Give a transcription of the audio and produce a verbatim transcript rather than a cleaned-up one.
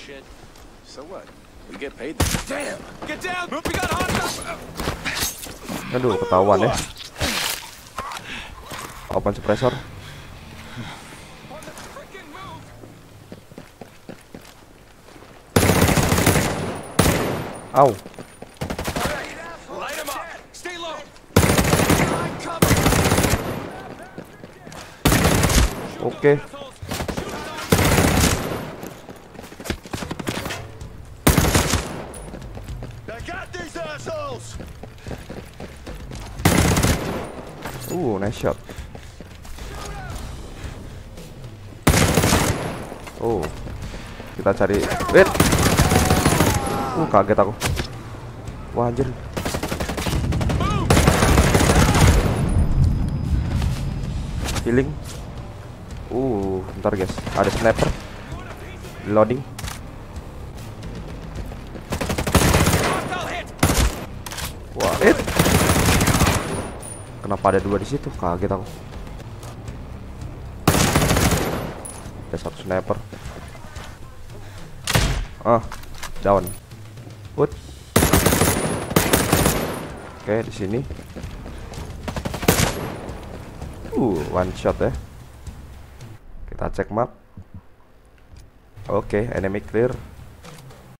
shit. So what? We get paid. Damn! Get down! We got hostiles! Aduh, ketahuan ya. Open suppressor. Au. Light him up! Stay low! Oke. Uh, nice shot. Oh, kita cari. Wait. Uh, kaget aku. Wah, anjir. Healing. Uh, bentar guys. Ada sniper. Loading. Wah, it. Kenapa ada dua di situ? Kaget aku. Ada satu sniper. Ah, down. Put. Oke, di sini. Uh, one shot ya. Kita cek map. Oke, enemy clear.